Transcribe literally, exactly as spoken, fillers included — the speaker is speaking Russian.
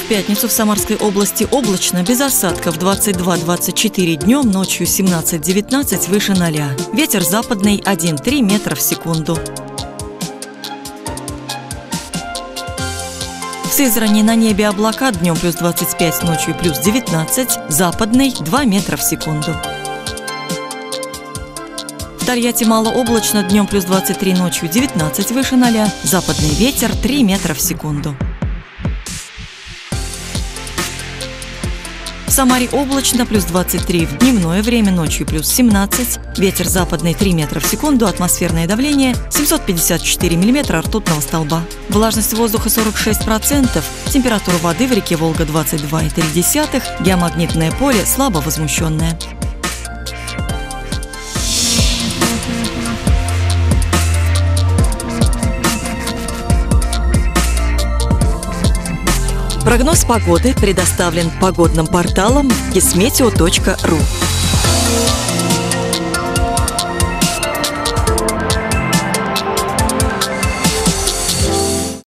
пятницу в Самарской области облачно, без осадков, двадцать два — двадцать четыре днем, ночью семнадцать — девятнадцать, выше ноля. Ветер западный один — три метра в секунду. В Сызрани на небе облака, днем плюс двадцать пять, ночью плюс девятнадцать, западный два метра в секунду. В Тольятти малооблачно, днем плюс двадцать три, ночью девятнадцать, выше ноля, западный ветер три метра в секунду. В Самаре облачно, плюс двадцать три в дневное время, ночью плюс семнадцать, ветер западный три метра в секунду, атмосферное давление семьсот пятьдесят четыре миллиметра ртутного столба. Влажность воздуха сорок шесть процентов, температура воды в реке Волга двадцать два и три десятых, геомагнитное поле слабо возмущенное. Прогноз погоды предоставлен погодным порталом кисметео точка ру.